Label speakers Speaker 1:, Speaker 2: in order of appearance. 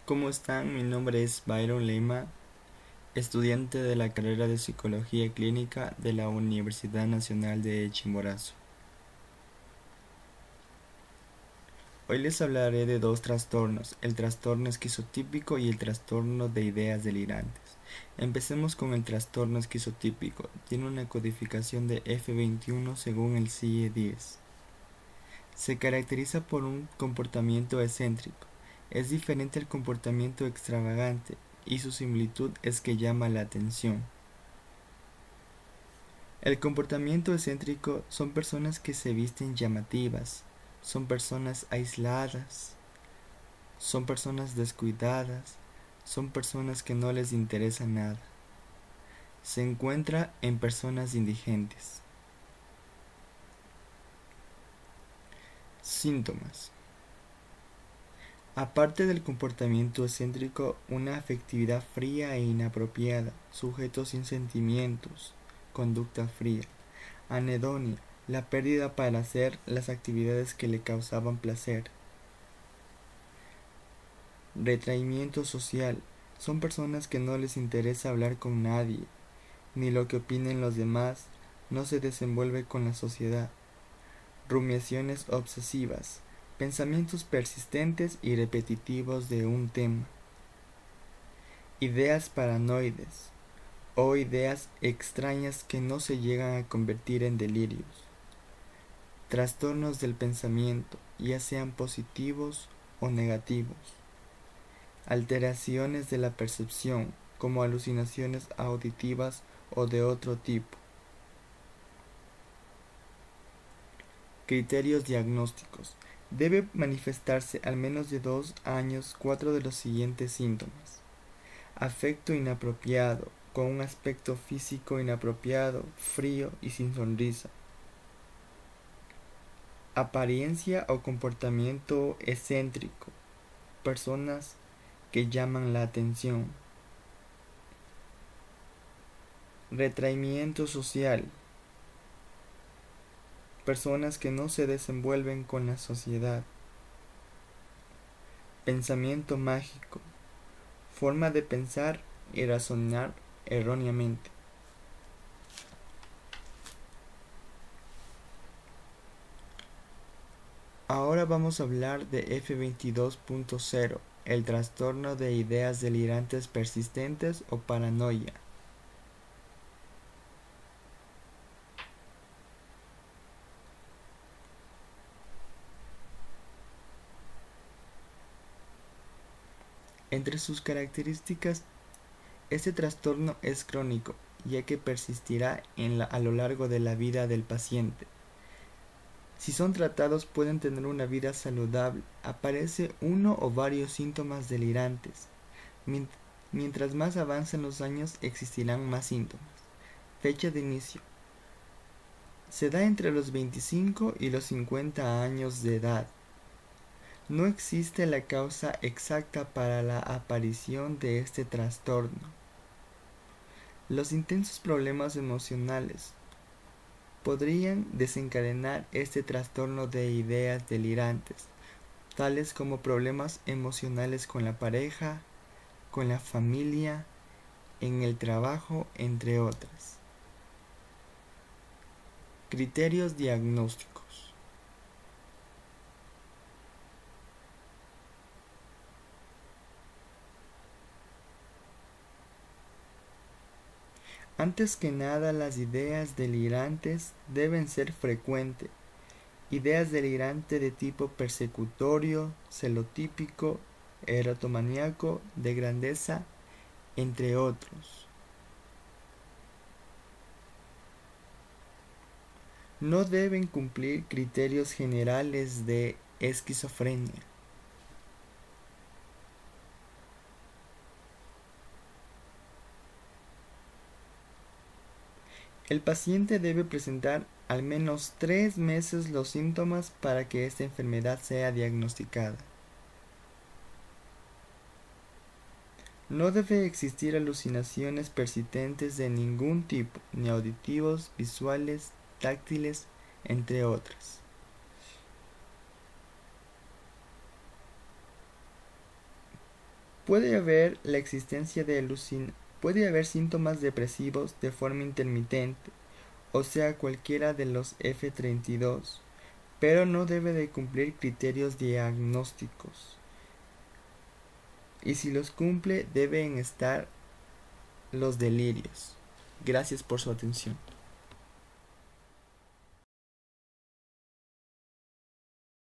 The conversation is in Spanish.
Speaker 1: ¿Cómo están? Mi nombre es Byron Lima, estudiante de la carrera de Psicología Clínica de la Universidad Nacional de Chimborazo. Hoy les hablaré de dos trastornos, el trastorno esquizotípico y el trastorno de ideas delirantes. Empecemos con el trastorno esquizotípico. Tiene una codificación de F21 según el CIE-10. Se caracteriza por un comportamiento excéntrico. Es diferente al comportamiento extravagante y su similitud es que llama la atención. El comportamiento excéntrico son personas que se visten llamativas, son personas aisladas, son personas descuidadas, son personas que no les interesa nada. Se encuentra en personas indigentes. Síntomas. Aparte del comportamiento excéntrico, una afectividad fría e inapropiada, sujeto sin sentimientos, conducta fría. Anedonia, la pérdida para hacer las actividades que le causaban placer. Retraimiento social, son personas que no les interesa hablar con nadie, ni lo que opinen los demás, no se desenvuelve con la sociedad. Rumiaciones obsesivas, pensamientos persistentes y repetitivos de un tema. Ideas paranoides, o ideas extrañas que no se llegan a convertir en delirios. Trastornos del pensamiento, ya sean positivos o negativos. Alteraciones de la percepción, como alucinaciones auditivas o de otro tipo. Criterios diagnósticos. Debe manifestarse al menos de 2 años 4 de los siguientes síntomas. Afecto inapropiado, con un aspecto físico inapropiado, frío y sin sonrisa. Apariencia o comportamiento excéntrico, personas que llaman la atención. Retraimiento social, personas que no se desenvuelven con la sociedad. Pensamiento mágico, forma de pensar y razonar erróneamente. Ahora vamos a hablar de F22.0, el trastorno de ideas delirantes persistentes o paranoia. Entre sus características, este trastorno es crónico, ya que persistirá a lo largo de la vida del paciente. Si son tratados pueden tener una vida saludable. Aparece uno o varios síntomas delirantes. Mientras más avancen los años existirán más síntomas. Fecha de inicio. Se da entre los 25 y los 50 años de edad. No existe la causa exacta para la aparición de este trastorno. Los intensos problemas emocionales podrían desencadenar este trastorno de ideas delirantes, tales como problemas emocionales con la pareja, con la familia, en el trabajo, entre otras. Criterios diagnósticos. Antes que nada, las ideas delirantes deben ser frecuentes. Ideas delirantes de tipo persecutorio, celotípico, erotomaníaco, de grandeza, entre otros. No deben cumplir criterios generales de esquizofrenia. El paciente debe presentar al menos 3 meses los síntomas para que esta enfermedad sea diagnosticada. No debe existir alucinaciones persistentes de ningún tipo, ni auditivos, visuales, táctiles, entre otras. Puede haber la existencia de puede haber síntomas depresivos de forma intermitente, o sea cualquiera de los F32, pero no debe de cumplir criterios diagnósticos. Y si los cumple, deben estar los delirios. Gracias por su atención.